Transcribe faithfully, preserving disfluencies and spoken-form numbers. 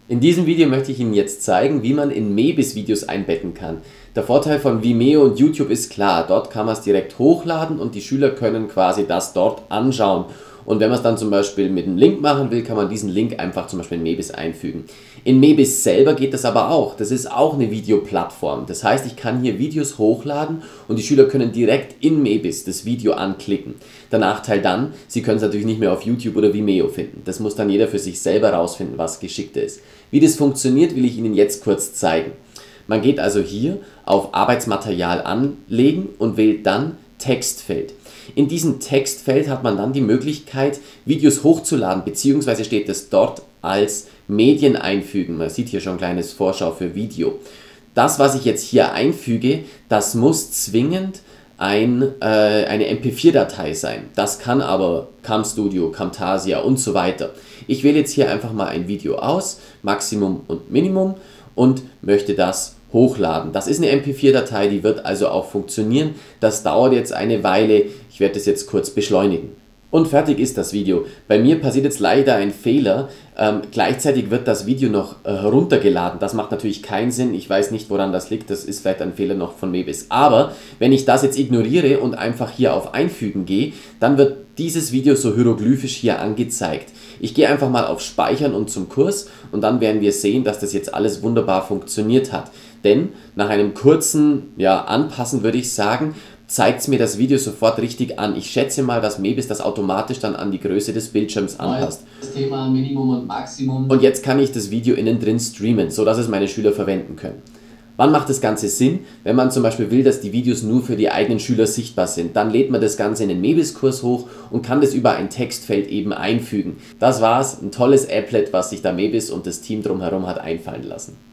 In diesem Video möchte ich Ihnen jetzt zeigen, wie man in Mebis Videos einbetten kann. Der Vorteil von Vimeo und YouTube ist klar, dort kann man es direkt hochladen und die Schüler können quasi das dort anschauen. Und wenn man es dann zum Beispiel mit einem Link machen will, kann man diesen Link einfach zum Beispiel in Mebis einfügen. In Mebis selber geht das aber auch. Das ist auch eine Videoplattform. Das heißt, ich kann hier Videos hochladen und die Schüler können direkt in Mebis das Video anklicken. Der Nachteil dann, sie können es natürlich nicht mehr auf YouTube oder Vimeo finden. Das muss dann jeder für sich selber rausfinden, was geschickter ist. Wie das funktioniert, will ich Ihnen jetzt kurz zeigen. Man geht also hier auf Arbeitsmaterial anlegen und wählt dann Textfeld. In diesem Textfeld hat man dann die Möglichkeit, Videos hochzuladen, beziehungsweise steht es dort als Medien einfügen. Man sieht hier schon ein kleines Vorschau für Video. Das, was ich jetzt hier einfüge, das muss zwingend ein, äh, eine M P vier Datei sein. Das kann aber Camstudio, Camtasia und so weiter. Ich wähle jetzt hier einfach mal ein Video aus, Maximum und Minimum, und möchte das hochladen. Das ist eine M P vier Datei, die wird also auch funktionieren. Das dauert jetzt eine Weile. Ich werde das jetzt kurz beschleunigen. Und fertig ist das Video. Bei mir passiert jetzt leider ein Fehler. Ähm, gleichzeitig wird das Video noch äh, heruntergeladen. Das macht natürlich keinen Sinn. Ich weiß nicht, woran das liegt. Das ist vielleicht ein Fehler noch von Mebis. Aber wenn ich das jetzt ignoriere und einfach hier auf Einfügen gehe, dann wird dieses Video so hieroglyphisch hier angezeigt. Ich gehe einfach mal auf Speichern und zum Kurs und dann werden wir sehen, dass das jetzt alles wunderbar funktioniert hat. Denn nach einem kurzen ja, Anpassen würde ich sagen, zeigt es mir das Video sofort richtig an. Ich schätze mal, dass Mebis das automatisch dann an die Größe des Bildschirms anpasst. Das Thema Minimum und Maximum. Und jetzt kann ich das Video innen drin streamen, sodass es meine Schüler verwenden können. Wann macht das Ganze Sinn? Wenn man zum Beispiel will, dass die Videos nur für die eigenen Schüler sichtbar sind, dann lädt man das Ganze in den Mebis-Kurs hoch und kann das über ein Textfeld eben einfügen. Das war's, ein tolles Applet, was sich da Mebis und das Team drumherum hat einfallen lassen.